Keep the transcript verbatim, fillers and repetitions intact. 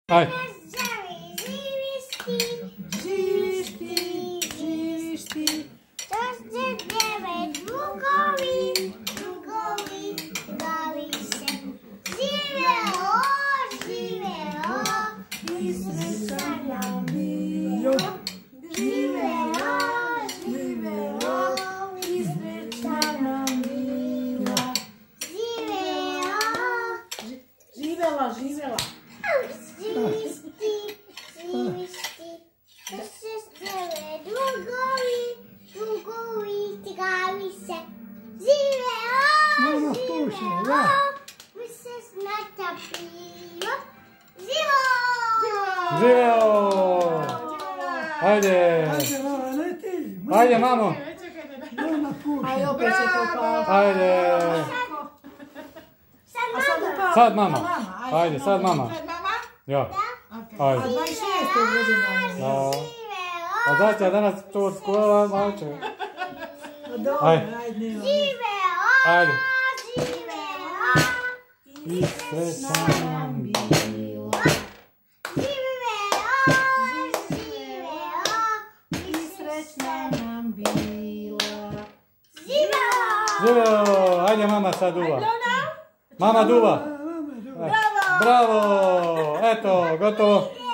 Aj. Živiš ti, živiš ti, živiš ti. To se devet drugovi, drugovi, gavi se. Živeo, živeo, i sreća nam bilo. Živeo, živeo, i sreća nam bila. Živeo, živela, živela. živiš ti, živiš ti. To se devet drugovi, drugovi, gavi se. Živeo, živeo, mi se snata pilo. Živo! Živeo! Ajde! Ajde, mama, leti. Ajde, mamo! Mama puši. Ajde, opet će to pao. Ajde! A sad upao. Sad mama! Mama, Ajde, sad mama! Sad mama? Ja. Okay. Ajde. A dvadeset šestog rođendana. Da. A znači, a danas to od škola, malče. Dobro, Ajde. ajde. Živeo! Ajde. Živeo! I sreća nam bilo. Živeo! Živeo! I srećna nam bila. Živeo! Živeo! Ajde, mama sad duva. Mama duva. Mama, duva. Bravo! Eto, gotovo.